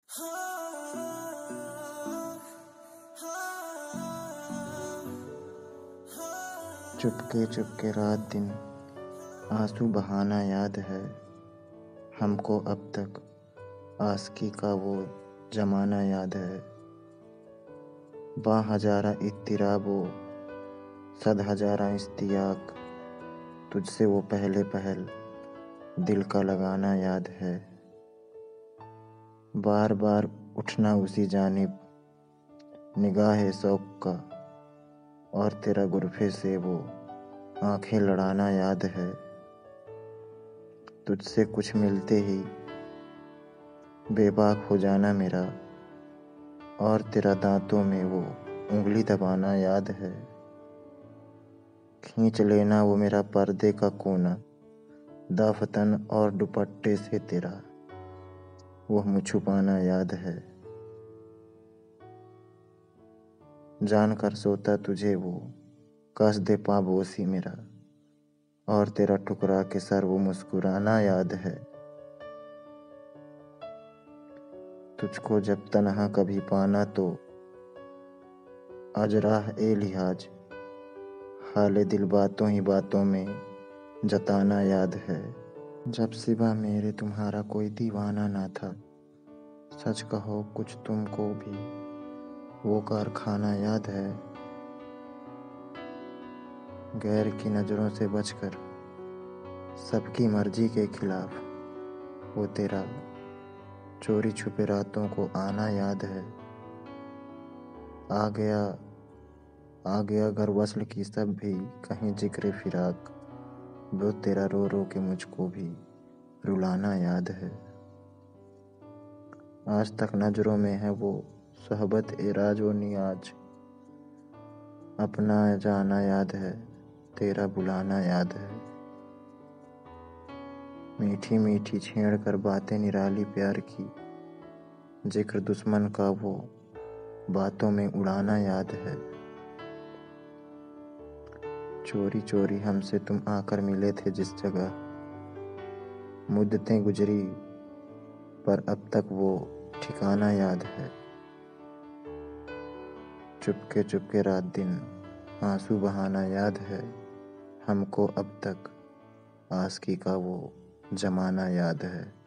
चुपके चुपके रात दिन आंसू बहाना याद है हमको अब तक। आस्की का वो जमाना याद है। बाहज़ारा इत्तिराबो सद हज़ारा इश्तियाक, तुझसे वो पहले पहल दिल का लगाना याद है। बार बार उठना उसी जानिब निगाह शौक़ का, और तेरा गुरफे से वो आंखें लड़ाना याद है। तुझसे कुछ मिलते ही बेबाक हो जाना मेरा, और तेरा दांतों में वो उंगली दबाना याद है। खींच लेना वो मेरा पर्दे का कोना, दाफतन और दुपट्टे से तेरा वो मुँह छुपाना याद है। जान कर सोता तुझे वो कस दे पाबोसी मेरा, और तेरा ठुकरा के सर वो मुस्कुराना याद है। तुझको जब तन्हा कभी पाना तो अजराह ए लिहाज हाले दिल बातों ही बातों में जताना याद है। जब सिवा मेरे तुम्हारा कोई दीवाना ना था, सच कहो कुछ तुमको भी वो कारखाना याद है। गैर की नज़रों से बचकर सबकी मर्जी के खिलाफ वो तेरा चोरी छुपे रातों को आना याद है। आ गया घर वस्ल की सब भी कहीं जिक्र फिराक, वो तेरा रो रो के मुझको भी रुलाना याद है। आज तक नजरों में है वो सोहबत एराज व नियाज, अपना जाना याद है, तेरा बुलाना याद है। मीठी मीठी छेड़ कर बातें निराली प्यार की, जिक्र दुश्मन का वो बातों में उड़ाना याद है। चोरी चोरी हमसे तुम आकर मिले थे जिस जगह, मुद्दतें गुजरी पर अब तक वो ठिकाना याद है। चुपके चुपके रात दिन आंसू बहाना याद है हमको अब तक। आस्की का वो जमाना याद है।